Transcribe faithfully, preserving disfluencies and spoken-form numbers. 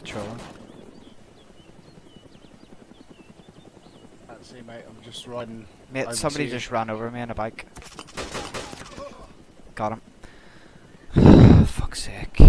patrolling. Can't see, mate. I'm just riding. Mate, over somebody to you. just ran over me on a bike. Got him. Fuck's sake.